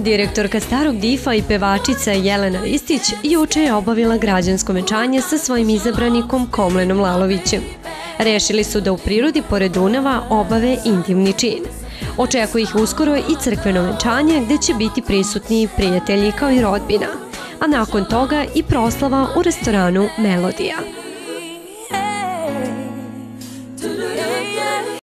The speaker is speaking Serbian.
Direktorka Starog Difa i pevačica Jelena Ristić juče je obavila građansko venčanje sa svojim izabranikom Komlenom Lalovićem. Rešili su da u prirodi pored Dunava obave intimni čin. Očekuje ih uskoro i crkveno venčanje gde će biti prisutni prijatelji kao i rodbina, a nakon toga i proslava u restoranu Melodija.